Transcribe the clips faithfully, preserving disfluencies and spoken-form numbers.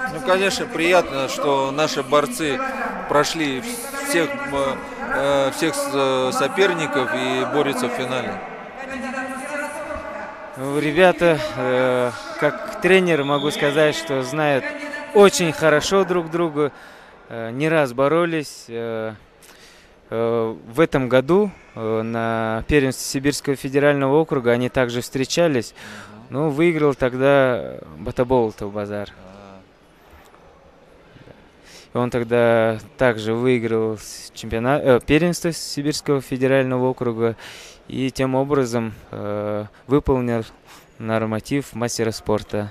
Ну, конечно, приятно, что наши борцы прошли всех, э, всех с- соперников и борются в финале. Ну, ребята, э, как тренер могу сказать, что знают очень хорошо друг друга, э, не раз боролись. Э, э, в этом году э, на первенстве Сибирского федерального округа они также встречались, Мгм. но выиграл тогда Батаболотов Базар. А, Он тогда также выиграл с чемпионат, э, первенство Сибирского федерального округа и тем образом э, выполнил норматив мастера спорта.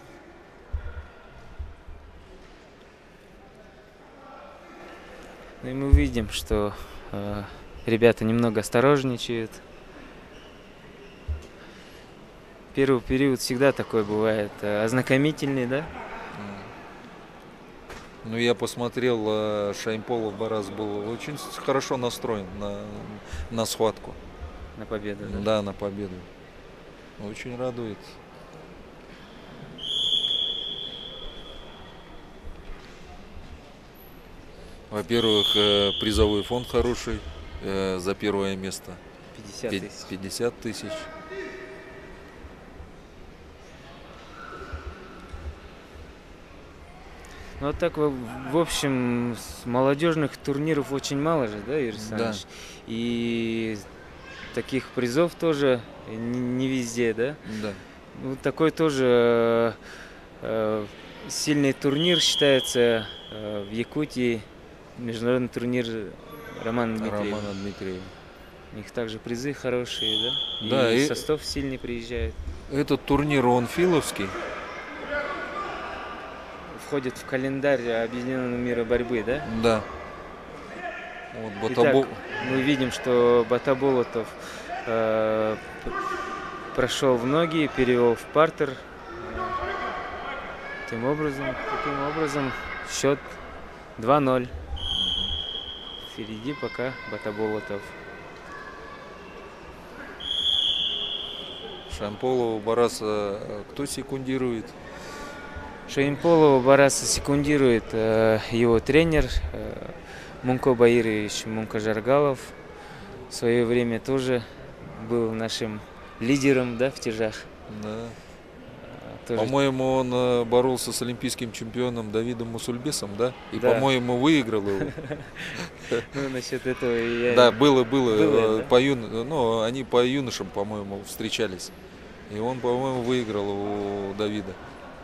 Ну и мы видим, что э, ребята немного осторожничают. Первый период всегда такой бывает, э, ознакомительный, да? м. Ну, я посмотрел, э, Шаймполов Барас был очень с- хорошо настроен на, на схватку. На победу, да? Да, на победу. Очень радует. Во-первых, э, призовой фонд хороший э, за первое место. пятьдесят Пи- тысяч. пятьдесят тысяч. Ну вот так, в, в общем, с молодежных турниров очень мало же, да, Юрий Да, Александрович? И таких призов тоже не, не везде, да? да. Ну, такой тоже э, э, сильный турнир считается э, в Якутии, международный турнир Романа Дмитриева. Романа Дмитриева. У них также призы хорошие, да? Да, И и состав сильный приезжает. этот турнир, он филовский. Входит в календарь Объединенного мира борьбы, да? Да. Вот Итак, Батабо... мы видим, что Батаболотов э, п- прошел в ноги, перевел в партер. Э, Тем образом, таким образом, счет два ноль. Впереди пока Батаболотов. Шамполова Бараса э, кто секундирует? Шаимполова Бараса секундирует э, его тренер э, Мунко Баирович Мунко Жаргалов. В свое время тоже был нашим лидером, да, в тяжах. Да. Тоже, По-моему, он э, боролся с олимпийским чемпионом Давидом Мусульбесом, да? И, да. по-моему, выиграл его. Ну, насчет этого я... Да, было, было. Было, э, да? По юн... Ну, они по юношам, по-моему, встречались. И он, по-моему, выиграл у Давида.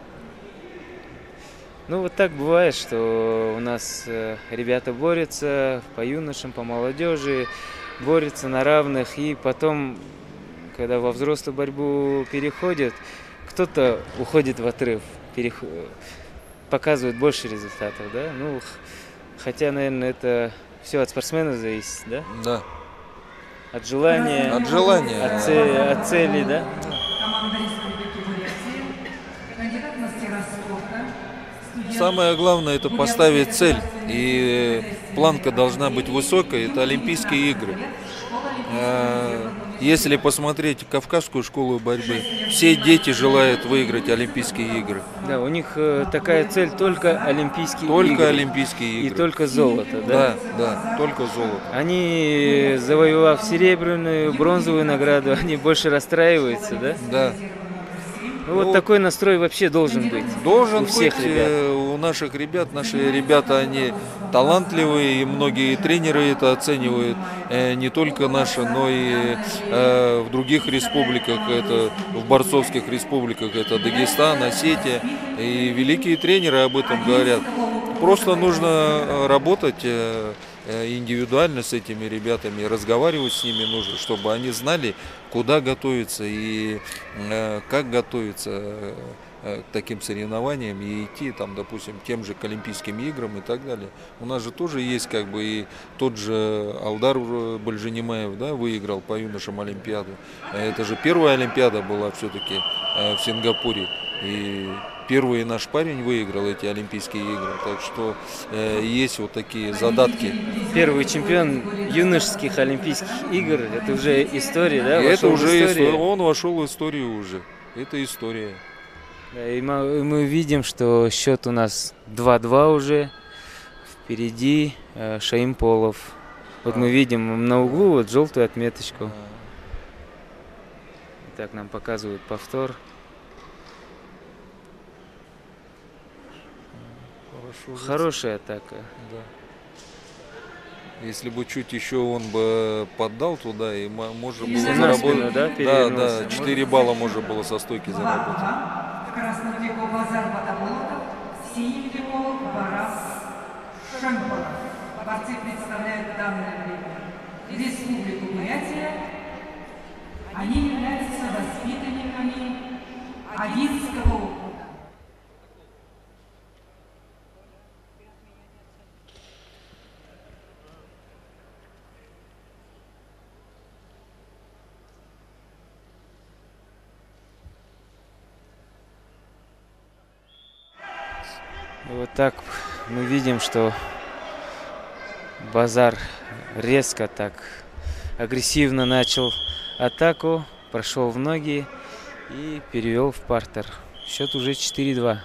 Ну, вот так бывает, что у нас э, ребята борются по юношам, по молодежи, борются на равных, и потом, когда во взрослую борьбу переходят, кто-то уходит в отрыв, перех... показывает больше результатов, да? Ну, х- хотя, наверное, это все от спортсмена зависит, да? Да. От желания, От желания. от цели, от цели, да? Команда Республики Бурятия, кандидат в мастера спорта, студент. Самое главное это поставить цель. И планка должна быть высокой. Это Олимпийские игры. Э, Если посмотреть Кавказскую школу борьбы, все дети желают выиграть Олимпийские игры. Да, у них э, такая цель только Олимпийские Только игры. Олимпийские И игры. только золото, да? Да, да, только золото. Они, завоевав серебряную, бронзовую награду, они больше расстраиваются, да? Да. Ну, вот Ну, такой настрой вообще должен быть Должен у всех быть ребят. э, у наших ребят. Наши ребята, они талантливые, и многие тренеры это оценивают. Э, не только наши, но и э, в других республиках, это в борцовских республиках, это Дагестан, Осетия. И великие тренеры об этом говорят. Просто нужно э, работать э, э, индивидуально с этими ребятами, разговаривать с ними нужно, чтобы они знали, куда готовиться и э, как готовиться э, э, к таким соревнованиям и идти, там, допустим, тем же к Олимпийским играм и так далее. У нас же тоже есть как бы и тот же Алдар Бальжанимаев, да, выиграл по юношам Олимпиаду. Это же первая Олимпиада была все-таки э, в Сингапуре. И первый наш парень выиграл эти Олимпийские игры. Так что э, есть вот такие задатки. Первый чемпион юношеских Олимпийских игр, это уже история, да? И это Вошел в уже историю. история. Он вошел в историю уже. Это история. Да, и мы, и мы видим, что счет у нас два-два уже. Впереди э, Шаимполов. Вот А. мы видим на углу вот желтую отметочку. А, Так нам показывают повтор. Хорошо. Хорошая атака. Да. Если бы чуть еще он бы поддал туда, и мо- можно было На заработать. спину, да, Да, перевернулся. да, четыре балла можно было со стойки заработать. два-два. В красном трико Базар Батаболотов, в синем трико Барас Шамполов. Борцы представляют в данное время Республику Бурятия. Они являются воспитанниками Одинского округа. И вот так мы видим, что Базар резко так агрессивно начал атаку, прошел в ноги и перевел в партер. Счет уже четыре-два.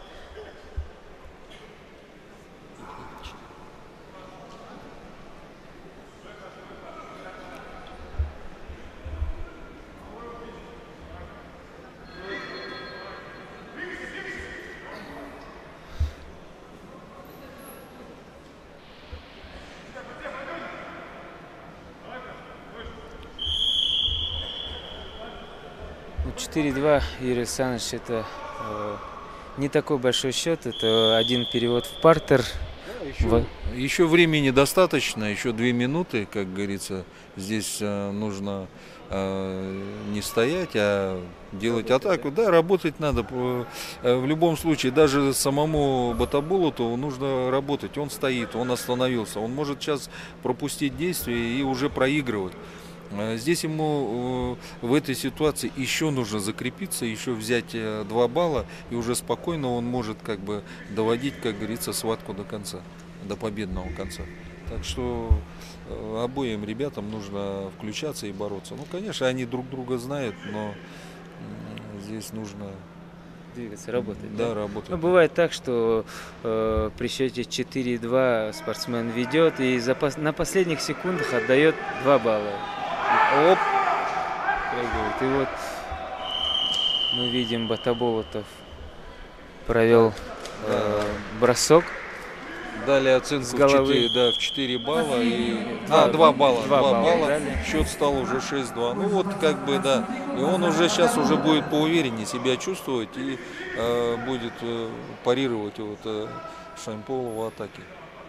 Ну, четыре-два, Юрий Александрович, это э, не такой большой счет, это один перевод в партер. Еще, Вот. еще времени достаточно, еще две минуты, как говорится. Здесь э, нужно э, не стоять, а делать атаку. Да, работать надо. Э, В любом случае, даже самому Батаболотову нужно работать. Он стоит, он остановился. Он может сейчас пропустить действие и уже проигрывать. Э, Здесь ему э, в этой ситуации еще нужно закрепиться, еще взять э, два балла, и уже спокойно он может как бы доводить, как говорится, схватку до конца, до победного конца. Так что э, обоим ребятам нужно включаться и бороться. Ну, конечно, они друг друга знают, но м, здесь нужно Двигаться, работать. да, работать. Ну, бывает так, что э, при счете четыре-два спортсмен ведет и за пос- на последних секундах отдает два балла. И оп! Проигрывает. И вот мы видим, Батаболотов провел э, бросок. Дали оценку С в головы. четыре, да, в четыре балла. И... Два- А, два балла. два два балла балла. дали. Счет стал уже шесть-два. Ну вот как бы, да. И он уже сейчас уже будет поувереннее себя чувствовать и э, будет э, парировать вот, э, Шаимполова в атаке.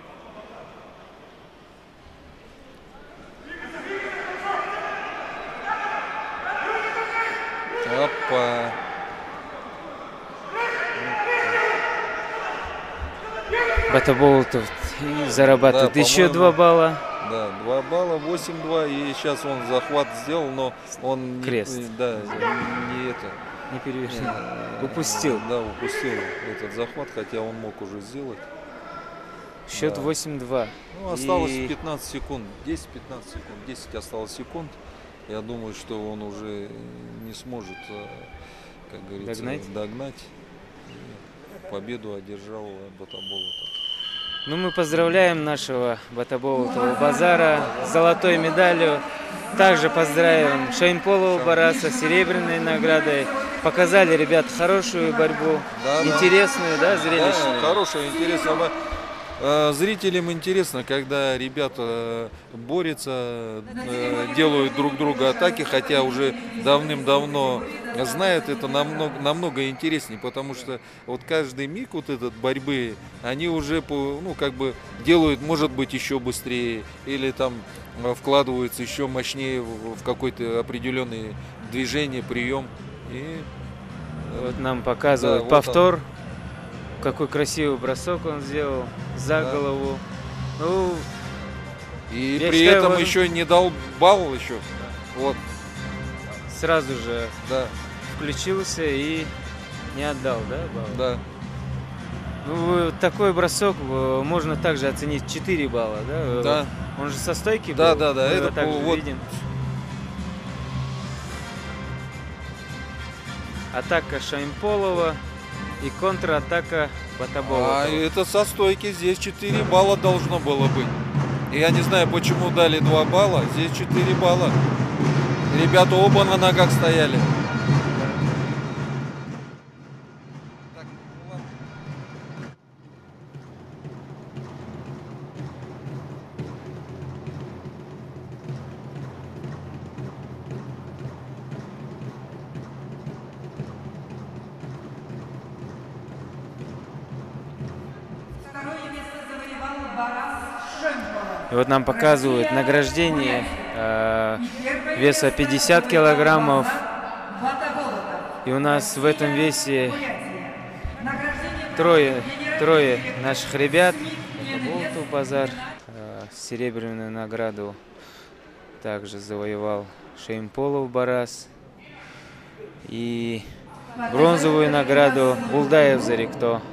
Опа. Батаболотов и зарабатывает Да, еще по-моему, два балла. Да, два балла, восемь-два. И сейчас он захват сделал, но он не- Крест. да, не, не это. Не перевернул. Э, Упустил. Да, упустил этот захват, хотя он мог уже сделать. Счет Да. восемь-два. Ну, осталось И- пятнадцать секунд, десять-пятнадцать секунд, десять осталось секунд. Я думаю, что он уже не сможет, э, как говорится, Догнать? догнать. И победу одержал Батаболотов. Ну, мы поздравляем нашего Батаболотова Базара с золотой медалью. Также поздравим Шаимполова Бараса с серебряной наградой. Показали, ребят, хорошую борьбу, Да, да. интересную, да, зрелищную. Да, хорошая, интересная. бо- э, Зрителям интересно, когда ребята э, борются, э, делают друг друга атаки, хотя уже давным-давно знают, это намного, намного интереснее, потому что вот каждый миг вот этот борьбы, они уже по- ну, как бы делают, может быть, еще быстрее, или там э, вкладываются еще мощнее в в какой-то определенный движение, прием. И Вот нам показывают Да, вот повтор. Какой красивый бросок он сделал за Да. голову. Ну, И Я при считаю, этом он- еще не дал балл еще. Вот, сразу же да, включился и не отдал, да, балл? да. Ну, такой бросок э, можно также оценить четыре балла, да? Да. Он же со стойки Да, был. да, да, Мы его это также вот- видим. Атака Шаимполова. и контратака А Батаболотова. это со стойки, здесь четыре балла должно было быть. Я не знаю, почему дали два балла, здесь четыре балла. Ребята оба на ногах стояли. Второе место завоевал Барас Шемполов. И вот нам показывают награждение э, веса пятьдесят килограммов. И у нас в этом весе трое, трое наших ребят. Это Болотов Базар. Э, серебряную награду также завоевал Шеймполов Барас. И бронзовую награду Булдаев Зарикто.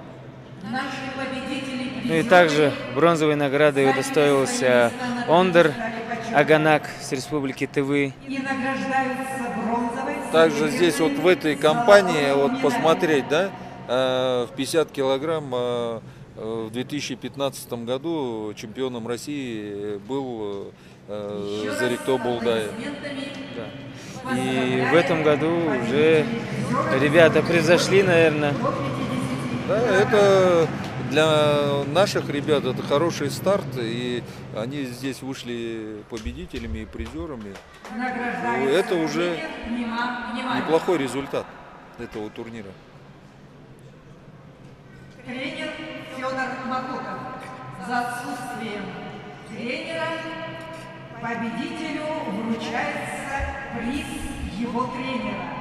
Ну и также бронзовой наградой удостоился Ондер Аганак с Республики Тывы. И награждаются бронзовой. Также здесь вот в этой компании, вот посмотреть, да, э, в пятьдесят килограмм э, в две тысячи пятнадцатом году чемпионом России был э, Зарикто Булдаев. Да. И в этом году уже ребята превзошли, наверное. Да, это для наших ребят это хороший старт, и они здесь вышли победителями и призерами. Ну, это уже неплохой результат этого турнира. Тренер Федор Макутов. За отсутствием тренера победителю вручается приз его тренера.